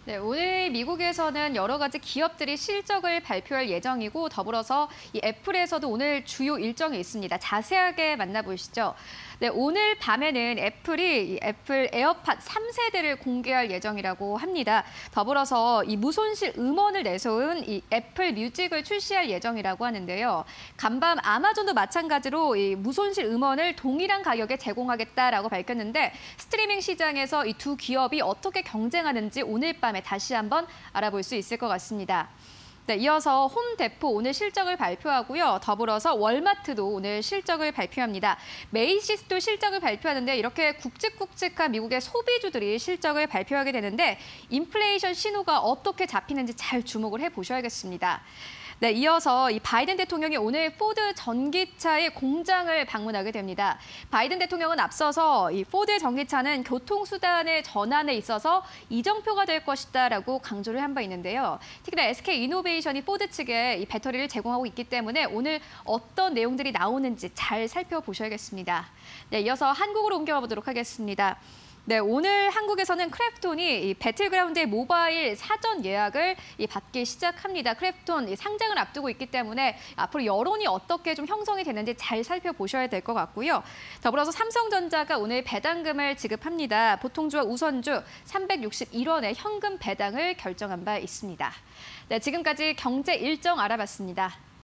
네, 오늘 미국에서는 여러 가지 기업들이 실적을 발표할 예정이고 더불어서 이 애플에서도 오늘 주요 일정이 있습니다. 자세하게 만나보시죠. 네, 오늘 밤에는 애플이 이 애플 에어팟 3세대를 공개할 예정이라고 합니다. 더불어서 이 무손실 음원을 내세운 이 애플 뮤직을 출시할 예정이라고 하는데요. 간밤 아마존도 마찬가지로 이 무손실 음원을 동일한 가격에 제공하겠다라고 밝혔는데 스트리밍 시장에서 이 두 기업이 어떻게 경쟁하는지 오늘 밤에 다시 한번 알아볼 수 있을 것 같습니다. 네, 이어서 홈데포 오늘 실적을 발표하고요. 더불어서 월마트도 오늘 실적을 발표합니다. 메이시스도 실적을 발표하는데 이렇게 굵직굵직한 미국의 소비주들이 실적을 발표하게 되는데 인플레이션 신호가 어떻게 잡히는지 잘 주목을 해보셔야겠습니다. 네, 이어서 이 바이든 대통령이 오늘 포드 전기차의 공장을 방문하게 됩니다. 바이든 대통령은 앞서서 이 포드 전기차는 교통수단의 전환에 있어서 이정표가 될 것이다라고 강조를 한 바 있는데요. 특히나 SK 이노베이션이 포드 측에 이 배터리를 제공하고 있기 때문에 오늘 어떤 내용들이 나오는지 잘 살펴보셔야겠습니다. 네, 이어서 한국으로 옮겨가 보도록 하겠습니다. 네, 오늘 한국에서는 크래프톤이 이 배틀그라운드의 모바일 사전 예약을 받기 시작합니다. 크래프톤 상장을 앞두고 있기 때문에 앞으로 여론이 어떻게 좀 형성이 되는지 잘 살펴보셔야 될 것 같고요. 더불어서 삼성전자가 오늘 배당금을 지급합니다. 보통주와 우선주 361원의 현금 배당을 결정한 바 있습니다. 네, 지금까지 경제 일정 알아봤습니다.